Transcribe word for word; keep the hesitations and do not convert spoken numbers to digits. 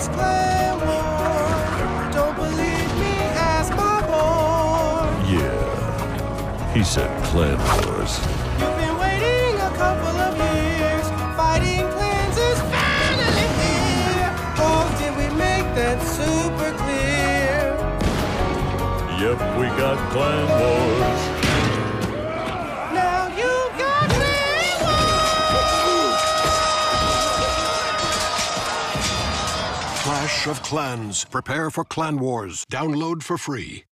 is Clan Wars. Don't believe me? Ask my boy. Yeah, he said Clan Wars. You've been waiting a couple of years. Fighting clans is finally here. Oh, did we make that super clear? Yep, we got Clan Wars. Now you got Clan Wars. Clash of Clans. Prepare for Clan Wars. Download for free.